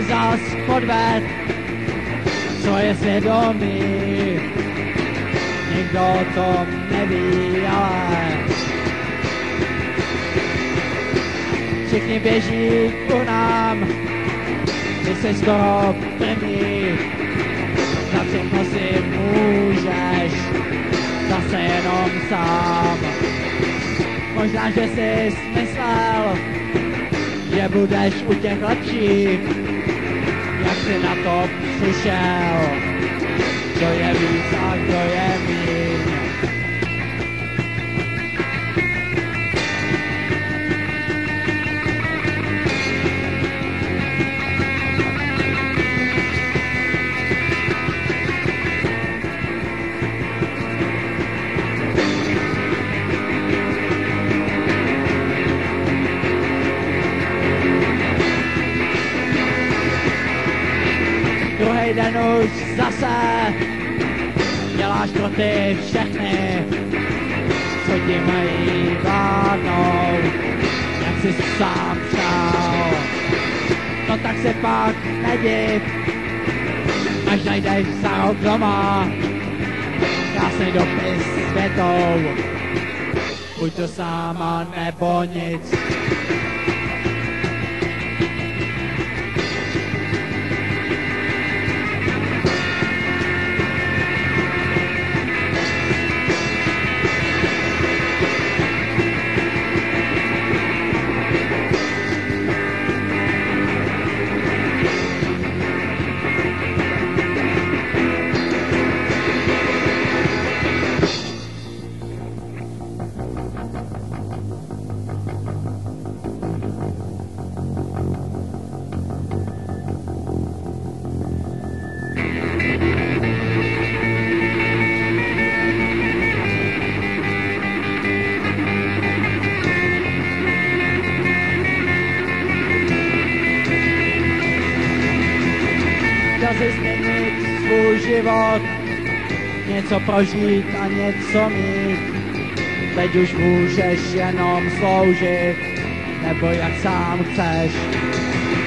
zas podved svoje svědomí. Nikdo o tom neví, ale všichni běží ku nám, ty jsi skoro první, za všechno si můžeš, zase jenom sám. Možná, že jsi myslel, že budeš u těch lepších, jak jsi na to přišel, kdo je víc a kdo je míň. Druhý den už zase děláš pro ty všechny, co ti mají vládnout, jak jsi sám přál. No tak se pak nediv, až najdeš za rok doma krásný dopis světou, buď to sama nebo nic. Chtěl jsi změnit svůj život, něco prožít a něco mít. Teď už můžeš jenom sloužit, nebo jak sám chceš.